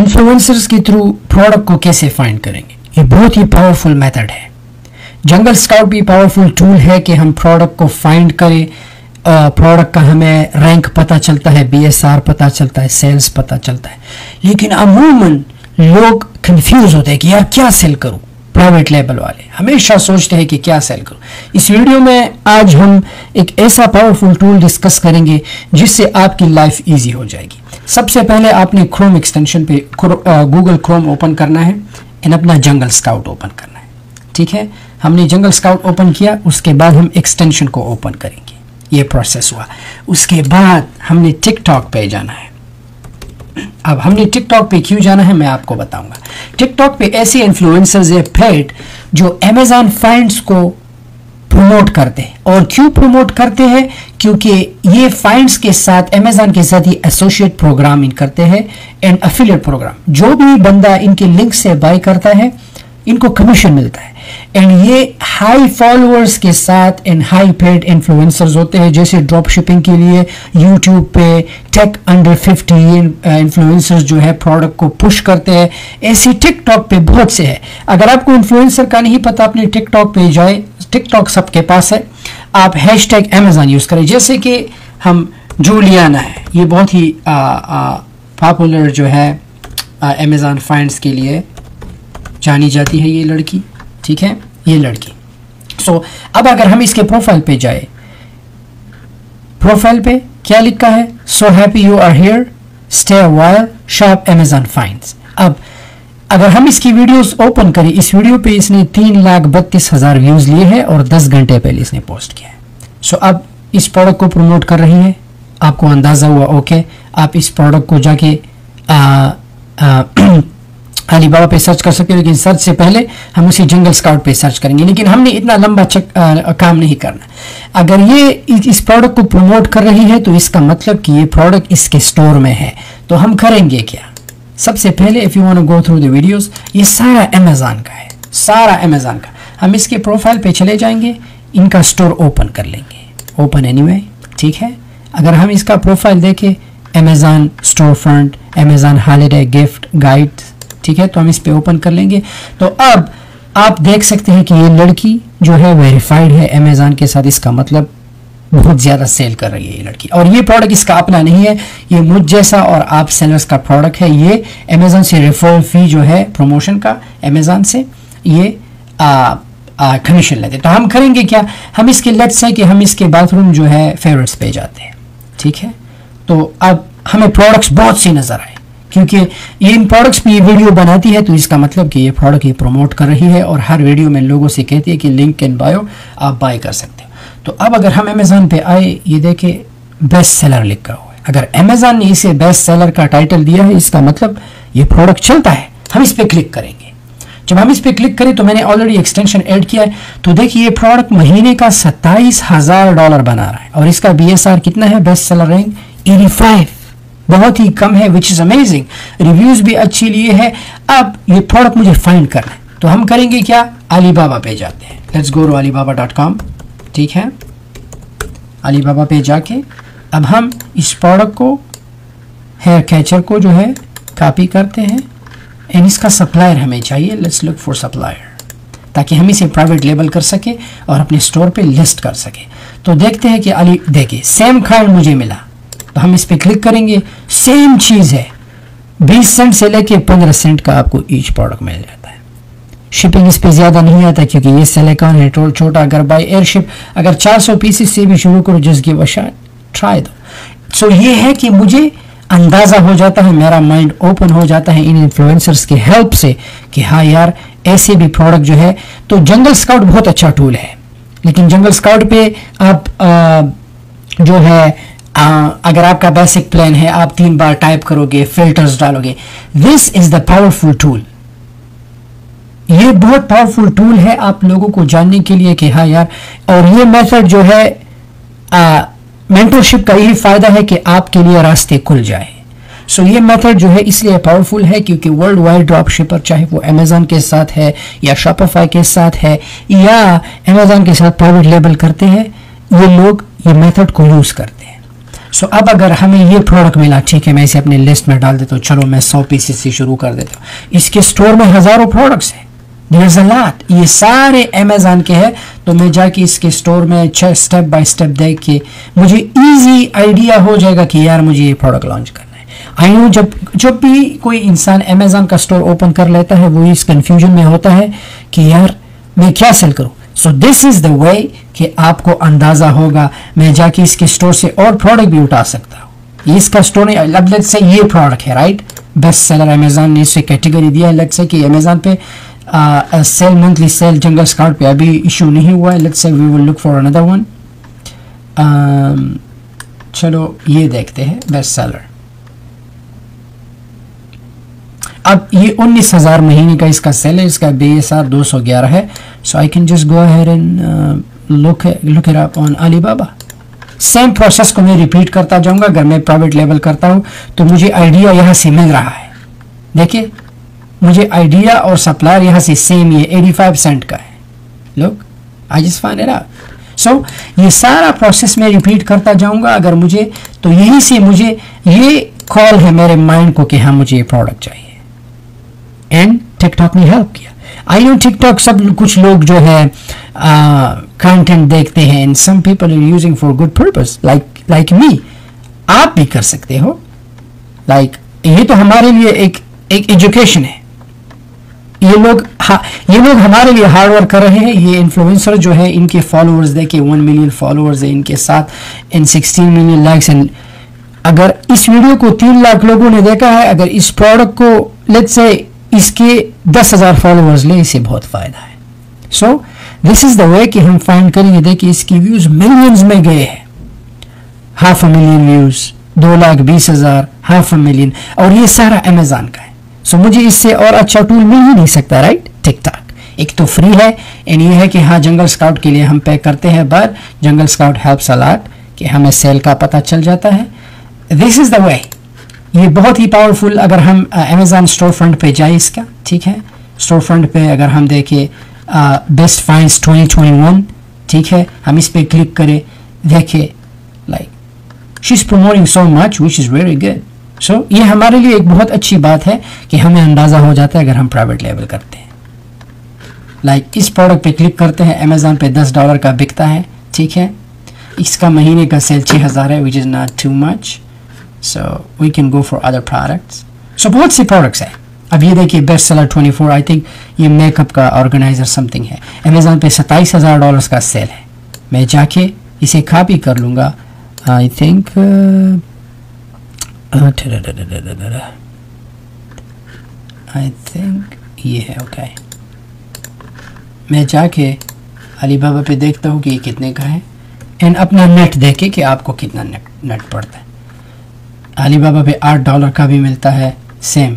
Influencers के through product को कैसे फाइंड करेंगे, ये बहुत ही पावरफुल मेथड है। जंगल स्काउट भी पावरफुल टूल है कि हम प्रोडक्ट को फाइंड करें। प्रोडक्ट का हमें रैंक पता चलता है, BSR पता चलता है, सेल्स पता चलता है। लेकिन अमूमन लोग कंफ्यूज होते हैं कि यार क्या सेल करूं। प्राइवेट लेबल वाले हमेशा सोचते हैं कि क्या सेल करूं। इस वीडियो में आज हम एक ऐसा पावरफुल टूल डिस्कस करेंगे जिससे आपकी लाइफ इजी हो जाएगी। सबसे पहले आपने क्रोम एक्सटेंशन पे गूगल क्रोम ओपन करना है एंड अपना जंगल स्काउट ओपन करना है। ठीक है, हमने जंगल स्काउट ओपन किया, उसके बाद हम एक्सटेंशन को ओपन करेंगे। ये प्रोसेस हुआ। उसके बाद हमने टिकटॉक पे जाना है। अब हमने टिकटॉक पे क्यों जाना है मैं आपको बताऊंगा। टिकटॉक पे ऐसे इन्फ्लुएंसर्स है पेड जो अमेज़न फाइंड्स को प्रमोट करते हैं। और क्यों प्रमोट करते हैं? क्योंकि ये फाइंड्स के साथ अमेज़न के साथ ही एसोसिएट प्रोग्राम इन करते हैं एंड एफिलिएट प्रोग्राम। जो भी बंदा इनके लिंक से बाय करता है इनको कमीशन मिलता है। एंड ये हाई फॉलोअर्स के साथ एंड हाई पेड इन्फ्लुएंसर्स होते हैं। जैसे ड्रॉप शिपिंग के लिए यूट्यूब पे टेक अंडर 50 इन्फ्लुएंसर्स जो है प्रोडक्ट को पुश करते हैं। ऐसे टिकटॉक पे बहुत से है। अगर आपको इन्फ्लुएंसर का नहीं पता, अपने टिकटॉक पे जाए, टिकटॉक सबके पास है। आप #Amazon यूज करें। जैसे कि हम जूलियाना है, ये बहुत ही पॉपुलर जो है अमेज़न फाइंड्स के लिए जानी जाती है ये लड़की। ठीक है, ये लड़की। अब अगर हम इसके प्रोफाइल पे जाए, प्रोफाइल पे क्या लिखा है? So happy you are here, stay a while, shop Amazon finds. अब अगर हम इसकी वीडियोस ओपन करें, इस वीडियो पे इसने 3,32,000 व्यूज लिए हैं और 10 घंटे पहले इसने पोस्ट किया है। अब इस प्रोडक्ट को प्रमोट कर रही है। आपको अंदाजा हुआ, ओके। आप इस प्रोडक्ट को जाके अलीबाबा पे सर्च कर सकते हो, लेकिन सर्च से पहले हम उसी जंगल स्काउट पे सर्च करेंगे। लेकिन हमने इतना लंबा काम नहीं करना। अगर ये इस प्रोडक्ट को प्रमोट कर रही है तो इसका मतलब कि ये प्रोडक्ट इसके स्टोर में है। तो हम करेंगे क्या? सबसे पहले if you want to go through the videos, ये सारा अमेज़न का है, सारा अमेज़न का। हम इसके प्रोफाइल पे चले जाएंगे, इनका स्टोर ओपन कर लेंगे, ओपन एनीवे। ठीक है, अगर हम इसका प्रोफाइल देखें, Amazon storefront, Amazon holiday gift guides, ठीक है, तो हम इस पे ओपन कर लेंगे। तो अब आप देख सकते हैं कि ये लड़की जो है वेरीफाइड है अमेज़न के साथ। इसका मतलब बहुत ज़्यादा सेल कर रही है ये लड़की। और ये प्रोडक्ट इसका अपना नहीं है, ये मुझ जैसा और आप सेलर्स का प्रोडक्ट है। ये अमेज़न से रेफरल फी जो है प्रमोशन का, अमेज़न से ये कमीशन लेते। तो हम करेंगे क्या? हम इसके लेट्स से कि हम इसके बाथरूम जो है फेवरेट्स पे जाते हैं। ठीक है, तो अब हमें प्रोडक्ट्स बहुत सी नज़र आए, क्योंकि ये इन प्रोडक्ट्स पे ये वीडियो बनाती है। तो इसका मतलब कि ये प्रोडक्ट ये प्रमोट कर रही है और हर वीडियो में लोगों से कहती है कि लिंक इन बायो, आप बाय कर सकते हो। तो अब अगर हम अमेज़न पे आए, ये देखे बेस्ट सेलर लिखा हुआ है। अगर अमेज़न ने इसे बेस्ट सेलर का टाइटल दिया है, इसका मतलब ये प्रोडक्ट चलता है। हम इस पे क्लिक करेंगे। जब हम इस पे क्लिक करें तो मैंने ऑलरेडी एक्सटेंशन ऐड किया है। तो देखिए ये प्रोडक्ट महीने का $27,000 बना रहा है और इसका BSR कितना है? बेस्ट सेलर रैंक 85, बहुत ही कम है, विच इज अमेजिंग। रिव्यूज भी अच्छी लिए है। अब ये प्रोडक्ट मुझे फाइंड करना है, तो हम करेंगे क्या? अलीबाबा पे जाते हैं। Let's go to alibaba.com। ठीक है, अलीबाबा पे जाके अब हम इस प्रोडक्ट को, हेयर कैचर को जो है कॉपी करते हैं एंड इसका सप्लायर हमें चाहिए। लेट्स लुक फॉर सप्लायर, ताकि हम इसे प्राइवेट लेबल कर सके और अपने स्टोर पे लिस्ट कर सके। तो देखते हैं कि देखिए सेम काइंड मुझे मिला, तो हम इस पे क्लिक करेंगे। सेम चीज है, 20 सेंट से लेके 15 सेंट का आपको ईच प्रोडक्ट मिल जाता है। शिपिंग इस पे ज्यादा नहीं आता क्योंकि ये सिलिकॉन है, छोटा। अगर बाय एयरशिप अगर 400 पीसेस से भी शुरू करो, just give a shot, try दो। सो ये है कि मुझे अंदाजा हो जाता है, मेरा माइंड ओपन हो जाता है इन इन्फ्लुएंसर्स के हेल्प से कि हाँ यार ऐसे भी प्रोडक्ट जो है। तो जंगल स्काउट बहुत अच्छा टूल है, लेकिन जंगल स्काउट पे आप जो है अगर आपका बेसिक प्लान है, आप 3 बार टाइप करोगे, फिल्टर्स डालोगे। This is the powerful tool. ये बहुत पावरफुल टूल है आप लोगों को जानने के लिए कि हाँ यार। और ये मेथड जो है मेंटरशिप का यही फायदा है कि आपके लिए रास्ते खुल जाए। सो ये मेथड जो है इसलिए पावरफुल है क्योंकि वर्ल्ड वाइड ड्रॉप शिपर, चाहे वो अमेज़न के साथ है या शॉपिफाई के साथ है या अमेज़न के साथ प्राइवेट लेबल करते हैं, ये लोग ये मेथड को यूज करते हैं। सो अब अगर हमें ये प्रोडक्ट मिला, ठीक है, मैं इसे अपने लिस्ट में डाल देता हूँ, चलो मैं 100 पीसेस से शुरू कर देता हूँ। इसके स्टोर में हजारों प्रोडक्ट्स हैं, देयर्स अ लॉट, ये सारे अमेज़न के हैं। तो मैं जाके इसके स्टोर में स्टेप बाय स्टेप देख के मुझे इजी आइडिया हो जाएगा कि यार मुझे ये प्रोडक्ट लॉन्च करना है। आई नो जब भी कोई इंसान अमेज़न का स्टोर ओपन कर लेता है वो इस कंफ्यूजन में होता है कि यार मैं क्या सेल करूँ। So this is the way कि आपको अंदाजा होगा, मैं जाके इसके स्टोर से और प्रोडक्ट भी उठा सकता हूँ। इसका स्टोर नहीं, अब लेट्स से ये प्रोडक्ट है, राइट, बेस्ट सेलर, अमेज़न ने इसे कैटेगरी दिया है। लेट्स से कि अमेज़न पे sale, monthly sale jungle scout पे अभी इशू नहीं हुआ है। Let's say we will look for another one. चलो ये देखते हैं बेस्ट सेलर। अब ये 19,000 महीने का इसका सेल है, इसका BSR 211 है। So I can just go ahead and look it up on Alibaba. Same process को मैं रिपीट करता जाऊंगा। अगर मैं प्राइवेट लेवल करता हूं तो मुझे आइडिया यहां से मिल रहा है, देखिए मुझे आइडिया और सप्लायर यहां से सेम, ये 85 सेंट का है। Look, I just find it out. So ये सारा प्रोसेस मैं रिपीट करता जाऊंगा। अगर मुझे तो यहीं से मुझे ये कॉल है मेरे माइंड को कि हाँ मुझे ये प्रोडक्ट चाहिए, एंड टिकटॉक ने हेल्प किया। आई नो टिकटॉक सब कुछ लोग जो है कंटेंट देखते हैं, and some people are using for good purpose like me. आप भी कर सकते हो, लाइक ये तो हमारे लिए एक एजुकेशन है। ये लोग हमारे लिए हार्ड वर्क कर रहे हैं। ये इन्फ्लुएंसर जो है इनके फॉलोअर्स देखिए 1 मिलियन फॉलोअर्स है इनके साथ, इन 16 मिलियन लाइक्स। एंड अगर इस वीडियो को 3 लाख लोगों ने देखा है, अगर इस प्रोडक्ट को लेट्स से इसके 10,000 फॉलोअर्स ले, इसे बहुत फायदा है। So this is the way कि हम फाइंड करेंगे। देखिए इसकी व्यूज मिलियंस में गए हैं, 500,000 व्यूज, 2,20,000, 500,000, और ये सारा अमेज़न का है। सो मुझे इससे और अच्छा टूल मिल ही नहीं सकता, राइट। टिकटॉक एक तो फ्री है, एंड ये है कि हाँ जंगल स्काउट के लिए हम पे करते हैं, but jungle scout helps a lot कि हमें सेल का पता चल जाता है। दिस इज द वे, ये बहुत ही पावरफुल। अगर हम अमेज़न स्टोर फ्रंट पे जाए इसका, ठीक है, स्टोर फ्रंट पे अगर हम देखें बेस्ट फाइंड्स 2021, ठीक है, हम इस पे क्लिक करें, देखिए like she is promoting so much which is very good. So ये हमारे लिए एक बहुत अच्छी बात है कि हमें अंदाज़ा हो जाता है अगर हम प्राइवेट लेवल करते हैं। लाइक इस प्रोडक्ट पे क्लिक करते हैं, अमेज़न पे $10 का बिकता है, ठीक है, इसका महीने का सेल 6,000 है, which is not too much. So we can go for other products. So बहुत सी products है। अब ये देखिए बेस्ट सेलर 24, आई थिंक ये मेकअप का ऑर्गेनाइजर समथिंग है। अमेज़न पे $27,000 का सेल है। मैं जाके इसे कॉपी कर लूँगा, आई थिंक ये है, ओके। मैं जाके अलीबाबा पे देखता हूँ कि ये कितने का है, एंड अपना नेट देखे कि आपको कितना नेट पड़ता है। अलीबाबा पे $8 का भी मिलता है, सेम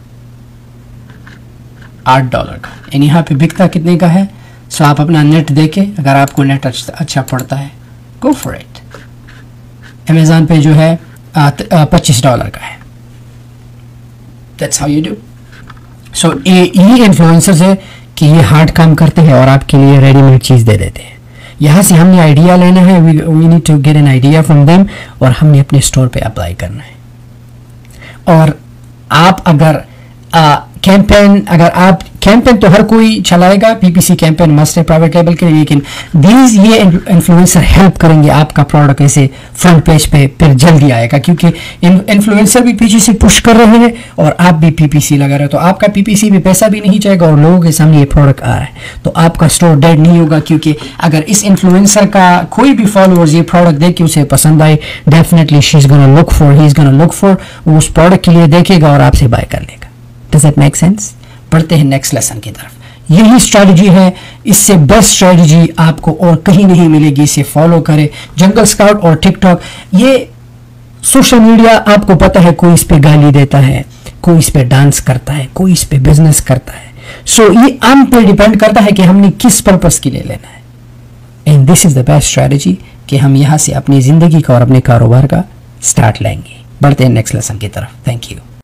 $8 का, एंड यहाँ पे बिकता कितने का है। सो आप अपना नेट देके, अगर आपको नेट अच्छा पड़ता है, गो फॉर इट। अमेज़न पे जो है $25 का है। That's how you do. So ये इन्फ्लुएंसर्स है कि ये हार्ड काम करते हैं और आपके लिए रेडीमेड चीज़ दे देते हैं। यहाँ से हमने आइडिया लेना है, we need to get an idea from them, और हमने अपने स्टोर पे अप्लाई करना है। और आप अगर कैंपेन तो हर कोई चलाएगा, PPC कैंपेन मस्ट है प्राइवेट लेवल के लिए, लेकिन ये इन्फ्लुएंसर हेल्प करेंगे आपका प्रोडक्ट ऐसे फ्रंट पेज पे फिर जल्दी आएगा, क्योंकि इन्फ्लुएंसर भी पीछे से पुश कर रहे हैं और आप भी PPC लगा रहे हो, तो आपका PPC भी पैसा भी नहीं जाएगा और लोगों के सामने ये प्रोडक्ट आ रहा है, तो आपका स्टोर डेड नहीं होगा। क्योंकि अगर इस इन्फ्लुएंसर का कोई भी फॉलोअर्स ये प्रोडक्ट देख के उसे पसंद आए, definitely he is gonna look for वो उस प्रोडक्ट के लिए देखेगा और आपसे बाय कर लेगा। Does it make sense? बढ़ते हैं नेक्स्ट लेसन की तरफ। यही स्ट्रैटेजी है, इससे बेस्ट स्ट्रैटेजी आपको और कहीं नहीं मिलेगी। इसे फॉलो करें, जंगल स्काउट और टिकटॉक। ये सोशल मीडिया आपको पता है, कोई इस पे गाली देता है, कोई इस पे डांस करता है, कोई इस पे बिजनेस करता है। सो ये हम पे डिपेंड करता है कि हमने किस पर्पस के लिए लेना है। And this is the best strategy कि हम यहाँ से अपनी जिंदगी का और अपने कारोबार का स्टार्ट लेंगे। बढ़ते हैं नेक्स्ट लेसन की तरफ। Thank you.